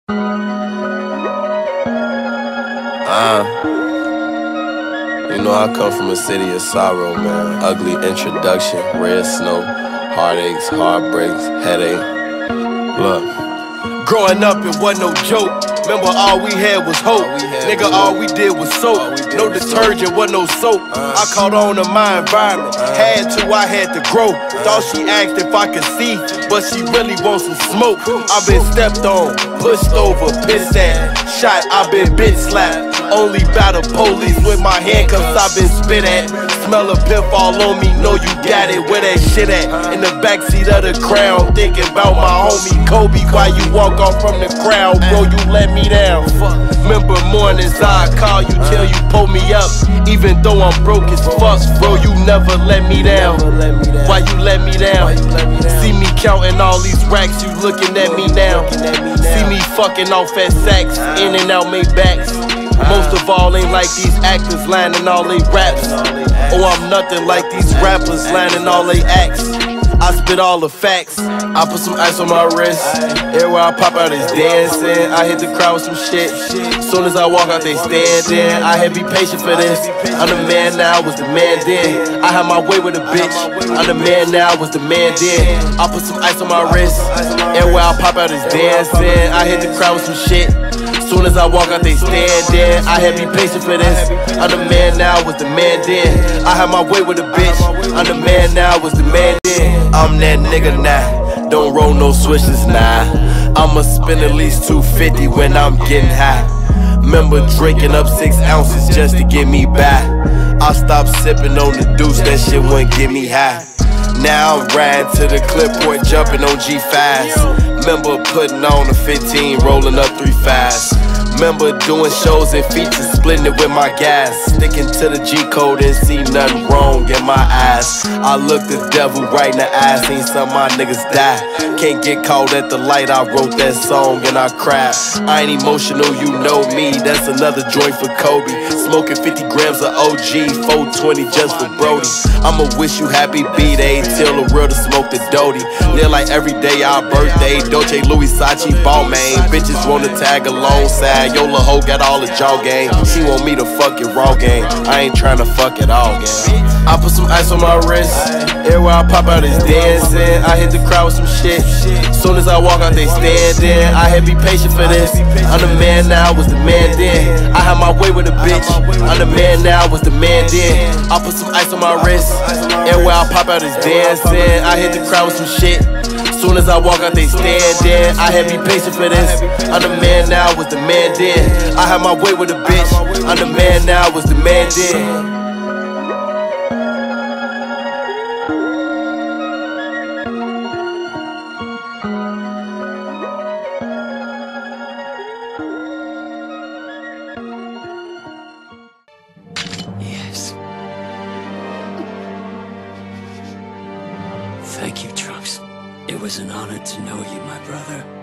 You know I come from a city of sorrow, man. Ugly introduction, red snow, heartaches, heartbreaks, headache. Look, growing up it wasn't no joke. Remember all we had was hope. Nigga, all we did was soap. No detergent, wasn't no soap. I caught on to my environment. Had to, I had to grow. Thought she asked if I could see, but she really wants some smoke. I've been stepped on, pushed over, pissed at, shot, I've been bitch slapped. Only by the police with my handcuffs, I've been spit at. Smell a piff all on me, know you got it, where that shit at? In the backseat of the Crown, thinking about my homie Kobe. Why you walk off from the crowd, bro, you let me down. Remember mornings I call you till you pull me up. Even though I'm broke as fuck, bro, you never let me down. Why you let me down? See me counting all these racks, you looking at me now. See me fucking off at Saks, in and out Maybachs. Most of all ain't like these actors lining all they raps. Oh, I'm nothing like these rappers lining all they acts. I spit all the facts. I put some ice on my wrist. Everywhere I pop out is dancing. I hit the crowd with some shit. Soon as I walk out, they standing. I had to be patient for this. I'm the man now, was the man then. I had my way with a bitch. I'm the man now, was the man then. I put some ice on my wrist. Everywhere I pop out is dancing. I hit the crowd with some shit. Soon as I walk out, they stand there. I had to be patient for this. I'm the man now, was the man then. I had my way with a bitch. I'm the man now, was the man then. I'm that nigga now. Don't roll no switches now. I'ma spend at least 250 when I'm getting high. Remember drinking up 6 ounces just to get me by. I stopped sipping on the deuce, that shit wouldn't get me high. Now I'm riding to the clipboard, jumping on G5s. Remember putting on a 15, rolling up 3 5s. Remember doing shows and features, splitting it with my guys. Sticking to the G code and see nothing wrong in my eyes. I looked the devil right in the eyes, seen some of my niggas die. Can't get caught at the light, I wrote that song and I cried. I ain't emotional, you know me, that's another joint for Kobe. Smoking 50 grams of OG, 420 just for Brody. I'ma wish you happy B-Day, tell the world to smoke the Doty. Live like every day our birthday, Dolce, Louis, Sachi, Balmain. Bitches wanna tag alongside, Yola hoe got all the jaw game. She want me to fuck it raw game, I ain't tryna fuck it all game. I put some ice on my wrist, everywhere I pop out is dancing. I hit the crowd with some shit. Soon as I walk out, they standing. I had to be patient for this. I'm the man now, was the man then. I had my way with a bitch. I'm the man now, was the man then. I put some ice on my wrist, everywhere I pop out is dancing. I hit the crowd with some shit. Soon as I walk out, they standing. I had to be patient for this. I'm the man now, was the man then. I had my way with a bitch. I'm the man now, was the man then. Yes. Thank you, Trunks. It was an honor to know you, my brother.